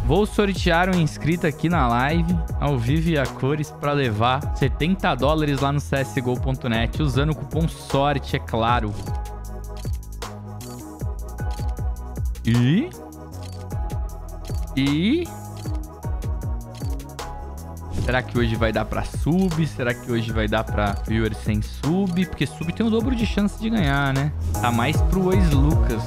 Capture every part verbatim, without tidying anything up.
Vou sortear um inscrito aqui na live, ao vivo e a cores, para levar setenta dólares lá no C S G O ponto net, usando o cupom SORTE, é claro. E... E... Será que hoje vai dar pra sub? Será que hoje vai dar pra viewer sem sub? Porque sub tem o dobro de chance de ganhar, né? Tá mais pro Ois Lucas.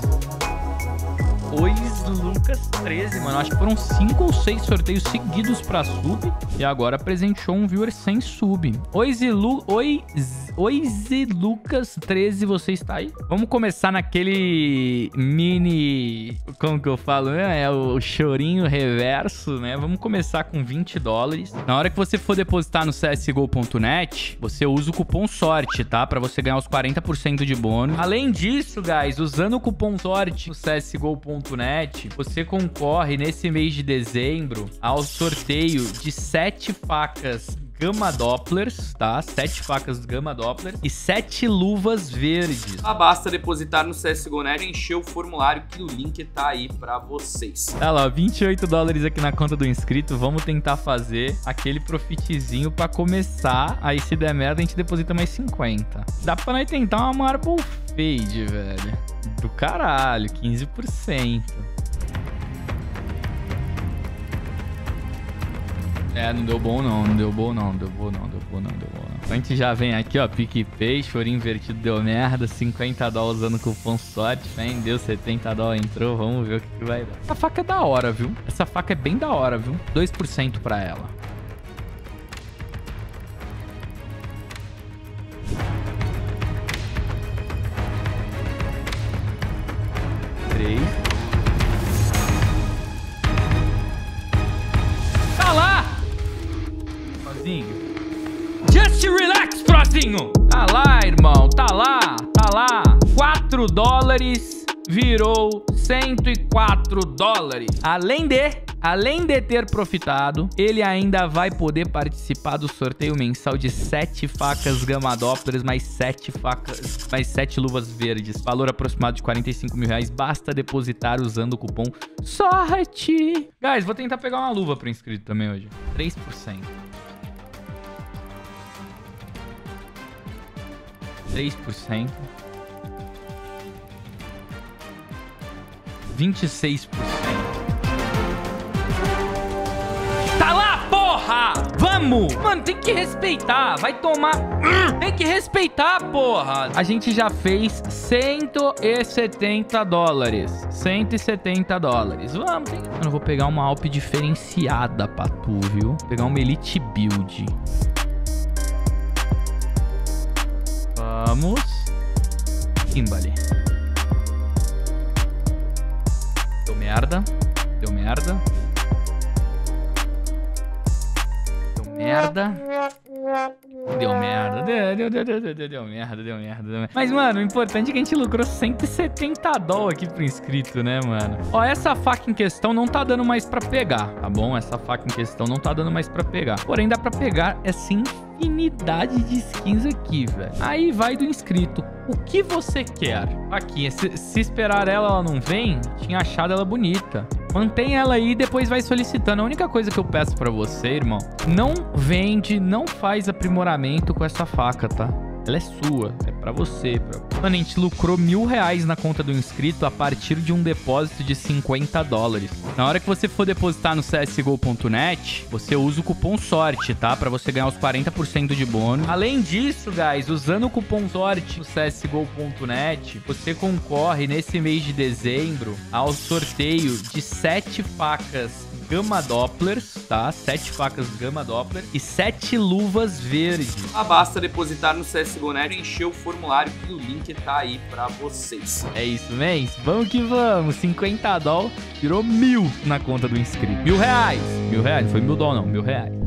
Ois Lucas treze, mano. Acho que foram cinco ou seis sorteios seguidos pra sub. E agora presenteou um viewer sem sub. Ois Lu... Ois... Ois Lucas treze, você está aí? Vamos começar naquele mini... Como que eu falo, né? É o chorinho reverso, né? Vamos começar com vinte dólares. Na hora que você for depositar no C S G O ponto net, você usa o cupom SORTE, tá? Pra você ganhar os quarenta por cento de bônus. Além disso, guys, usando o cupom SORTE no C S G O ponto net, você concorre nesse mês de dezembro ao sorteio de sete facas Gama Dopplers, tá? Sete facas Gama Doppler e sete luvas verdes. Ah, basta depositar no C S G O ponto net e encher o formulário que o link tá aí pra vocês. Olha lá, vinte e oito dólares aqui na conta do inscrito. Vamos tentar fazer aquele profitzinho pra começar. Aí se der merda, a gente deposita mais cinquenta. Dá pra nós tentar uma Marble Fade, velho. Do caralho, quinze por cento. É, não deu bom não, não deu bom não, não deu bom não, deu bom não, deu bom não. A gente já vem aqui, ó, PicPay, chorinho invertido deu merda, cinquenta dólares usando o cupom SORTE, fé, deu setenta dólares, entrou, vamos ver o que, que vai dar. Essa faca é da hora, viu? Essa faca é bem da hora, viu? dois por cento pra ela. três. Tá lá! Just relax, Prozinho! Tá lá, irmão, tá lá, tá lá. quatro dólares virou cento e quatro dólares. Além de, além de ter profitado, ele ainda vai poder participar do sorteio mensal de sete facas Gama Dopplers, mais sete facas, mais sete luvas verdes. Valor aproximado de quarenta e cinco mil reais. Basta depositar usando o cupom SORTE. Guys, vou tentar pegar uma luva pro inscrito também hoje. três por cento. três por cento. vinte e seis por cento. Tá lá, porra! Vamos! Mano, tem que respeitar. Vai tomar... Tem que respeitar, porra! A gente já fez cento e setenta dólares. cento e setenta dólares. Vamos, tem... Mano, eu vou pegar uma Alp diferenciada pra tu, viu? Vou pegar uma Elite Build. Vamos. Kimbali. Deu merda. Deu merda. Deu merda. Deu merda. Deu, deu, deu, deu, deu, deu merda, deu merda, deu merda. Mas, mano, o importante é que a gente lucrou cento e setenta dólares aqui pro inscrito, né, mano? Ó, essa faca em questão não tá dando mais pra pegar, tá bom? Essa faca em questão não tá dando mais pra pegar. Porém, dá pra pegar essa infinidade de skins aqui, velho. Aí vai do inscrito. O que você quer? Aqui, se, se esperar ela, ela não vem, tinha achado ela bonita. Mantém ela aí e depois vai solicitando. A única coisa que eu peço pra você, irmão, não vende, não faz aprimoramento com essa faca, tá? Ela é sua, é pra você. Pra... Mano, a gente lucrou mil reais na conta do inscrito a partir de um depósito de cinquenta dólares. Na hora que você for depositar no C S G O ponto net, você usa o cupom SORTE, tá? Pra você ganhar os quarenta por cento de bônus. Além disso, guys, usando o cupom SORTE no C S G O ponto net, você concorre nesse mês de dezembro ao sorteio de sete facas Gama Dopplers, tá? Sete facas Gama Doppler e sete luvas verdes. Ah, basta depositar no C S G O ponto net e encher o formulário que o link tá aí pra vocês. É isso, mens? Vamos que vamos. cinquenta dólares virou mil na conta do inscrito. Mil reais. Mil reais. Não foi mil dólares, não. Mil reais.